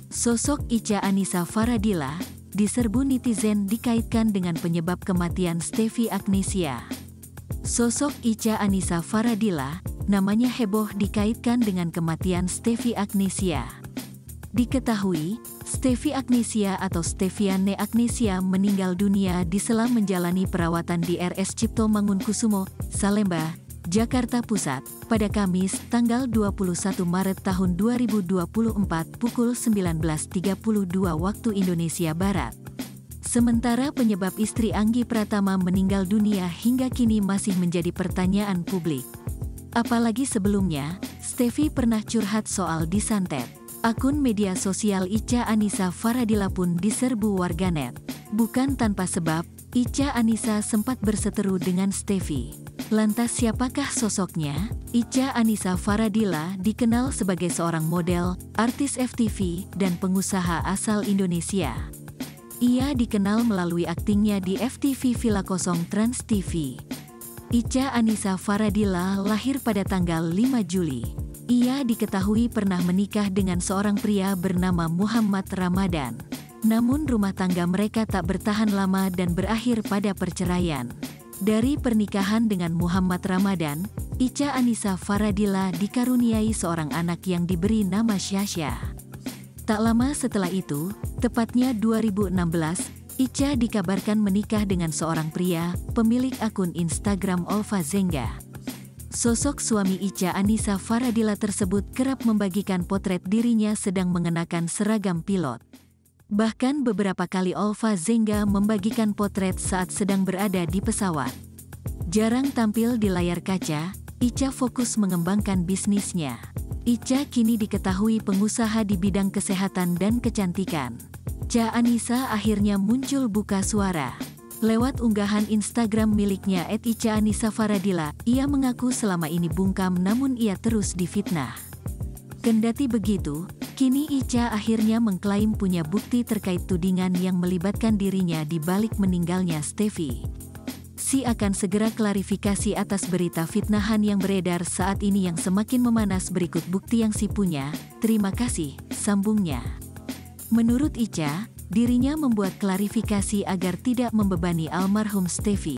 Sosok Ica Anissa Faradilla diserbu netizen dikaitkan dengan penyebab kematian Stefy Agnisia. Sosok Ica Anissa Faradilla, namanya heboh dikaitkan dengan kematian Stefy Agnisia. Diketahui, Stefy Agnisia atau Stefiane Agnisia meninggal dunia di sela menjalani perawatan di RS Cipto Mangunkusumo, Salemba, Jakarta Pusat, pada Kamis, tanggal 21 Maret tahun 2024 pukul 19.32 waktu Indonesia Barat. Sementara penyebab istri Anggi Pratama meninggal dunia hingga kini masih menjadi pertanyaan publik. Apalagi sebelumnya, Stefy pernah curhat soal disantet. Akun media sosial Ica Anissa Faradilla pun diserbu warganet. Bukan tanpa sebab, Ica Anissa sempat berseteru dengan Stefy. Lantas siapakah sosoknya? Ica Anissa Faradilla dikenal sebagai seorang model, artis FTV, dan pengusaha asal Indonesia. Ia dikenal melalui aktingnya di FTV Villa Kosong Trans TV. Ica Anissa Faradilla lahir pada tanggal 5 Juli. Ia diketahui pernah menikah dengan seorang pria bernama Muhammad Ramadan. Namun rumah tangga mereka tak bertahan lama dan berakhir pada perceraian. Dari pernikahan dengan Muhammad Ramadan, Ica Anissa Faradilla dikaruniai seorang anak yang diberi nama Syasha. Tak lama setelah itu, tepatnya 2016, Ica dikabarkan menikah dengan seorang pria, pemilik akun Instagram Olva Zenga. Sosok suami Ica Anissa Faradilla tersebut kerap membagikan potret dirinya sedang mengenakan seragam pilot. Bahkan beberapa kali Olva Zenga membagikan potret saat sedang berada di pesawat. Jarang tampil di layar kaca, Ica fokus mengembangkan bisnisnya. Ica kini diketahui pengusaha di bidang kesehatan dan kecantikan. Ica Anissa akhirnya muncul buka suara. Lewat unggahan Instagram miliknya @Ica Anissa Faradilla, ia mengaku selama ini bungkam namun ia terus difitnah. Kendati begitu, kini Ica akhirnya mengklaim punya bukti terkait tudingan yang melibatkan dirinya di balik meninggalnya Stefy. Si akan segera klarifikasi atas berita fitnahan yang beredar saat ini yang semakin memanas berikut bukti yang si punya, terima kasih, sambungnya. Menurut Ica, dirinya membuat klarifikasi agar tidak membebani almarhum Stefy.